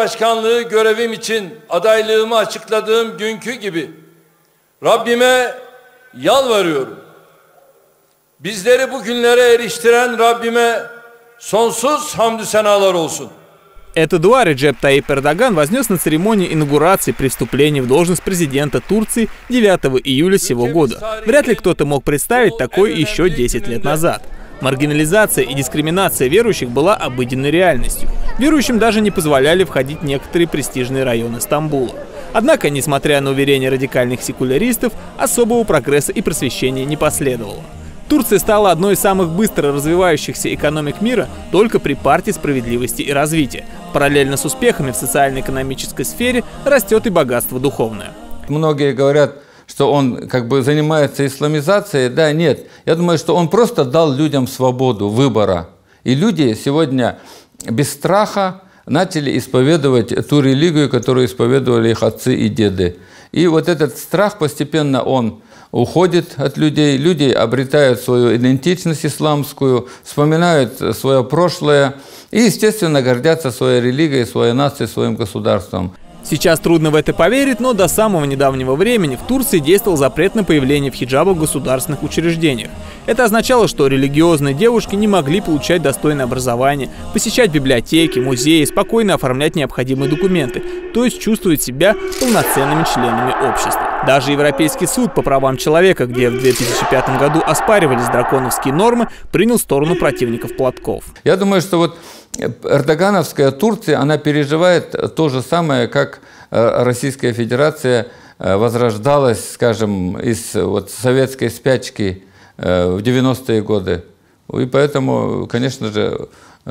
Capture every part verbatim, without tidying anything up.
Cumhurbaşkanlığı görevim için adaylığımı açıkladığım günkü gibi Rabbime yalvarıyorum. Bizleri bu günlere eriştiren Rabbime sonsuz hamdü senalar olsun. Эрдоган Реджеп Таyyip Эрдоган вознес на церемонии инаугурации при вступлении в должность президента Турции девятого июля сего года. Вряд ли кто-то мог представить такое еще десять лет назад. Маргинализация и дискриминация верующих была обыденной реальностью. Верующим даже не позволяли входить в некоторые престижные районы Стамбула. Однако, несмотря на уверения радикальных секуляристов, особого прогресса и просвещения не последовало. Турция стала одной из самых быстро развивающихся экономик мира только при партии справедливости и развития. Параллельно с успехами в социально-экономической сфере растет и богатство духовное. Многие говорят, что он как бы занимается исламизацией. Да, нет. Я думаю, что он просто дал людям свободу выбора. И люди сегодня без страха начали исповедовать ту религию, которую исповедовали их отцы и деды. И вот этот страх постепенно он уходит от людей, люди обретают свою идентичность исламскую, вспоминают свое прошлое и, естественно, гордятся своей религией, своей нацией, своим государством. Сейчас трудно в это поверить, но до самого недавнего времени в Турции действовал запрет на появление в хиджабах в государственных учреждениях. Это означало, что религиозные девушки не могли получать достойное образование, посещать библиотеки, музеи, спокойно оформлять необходимые документы, то есть чувствовать себя полноценными членами общества. Даже Европейский суд по правам человека, где в две тысячи пятом году оспаривались драконовские нормы, принял сторону противников платков. Я думаю, что вот эрдогановская Турция, она переживает то же самое, как Российская Федерация возрождалась, скажем, из вот советской спячки в девяностые годы. И поэтому, конечно же,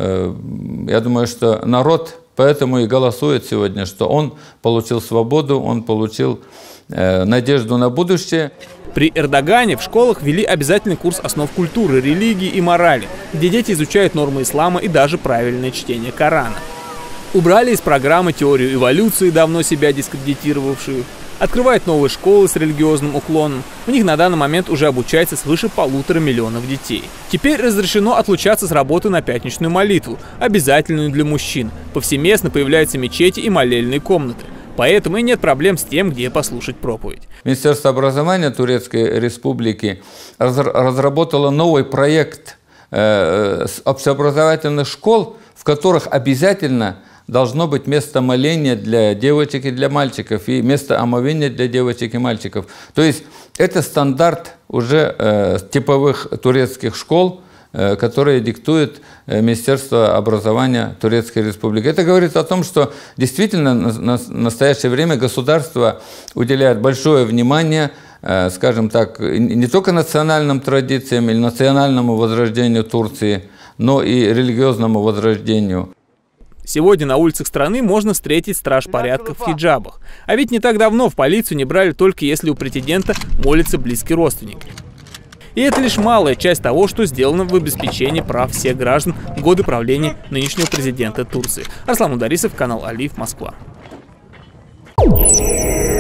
я думаю, что народ поэтому и голосует сегодня, что он получил свободу, он получил надежду на будущее. При Эрдогане в школах ввели обязательный курс основ культуры, религии и морали, где дети изучают нормы ислама и даже правильное чтение Корана. Убрали из программы теорию эволюции, давно себя дискредитировавшую. Открывают новые школы с религиозным уклоном. В них на данный момент уже обучается свыше полутора миллионов детей. Теперь разрешено отлучаться с работы на пятничную молитву, обязательную для мужчин. Повсеместно появляются мечети и молельные комнаты. Поэтому и нет проблем с тем, где послушать проповедь. Министерство образования Турецкой Республики разработало новый проект общеобразовательных школ, в которых обязательно должно быть место моления для девочек и для мальчиков, и место омовения для девочек и мальчиков. То есть это стандарт уже э, типовых турецких школ, э, которые диктует э, Министерство образования Турецкой Республики. Это говорит о том, что действительно на, на настоящее время государство уделяет большое внимание, э, скажем так, не только национальным традициям или национальному возрождению Турции, но и религиозному возрождению. Сегодня на улицах страны можно встретить страж порядка в хиджабах. А ведь не так давно в полицию не брали только если у претендента молится близкий родственник. И это лишь малая часть того, что сделано в обеспечении прав всех граждан в годы правления нынешнего президента Турции. Арслан Мударисов, канал Алиф, Москва.